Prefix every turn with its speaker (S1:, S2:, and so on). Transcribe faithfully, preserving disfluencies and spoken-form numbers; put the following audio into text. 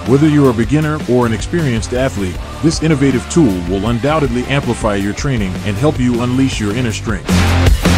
S1: Whether you're a beginner or an experienced athlete, this innovative tool will undoubtedly amplify your training and help you unleash your inner strength.